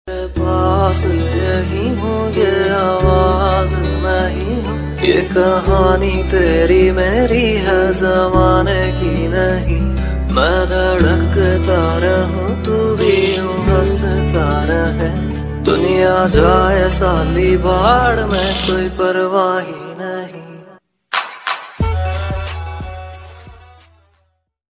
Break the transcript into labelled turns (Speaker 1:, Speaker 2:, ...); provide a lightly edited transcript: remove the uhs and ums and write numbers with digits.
Speaker 1: पास यही हूँ, ये आवाज मैं ही हूँ। ये कहानी तेरी मेरी है, जमाने की नहीं। मैं धड़कता रहूं, तू भी यूं हंसता रहे। दुनिया जाए साली बाढ़ में, कोई परवाह ही नहीं।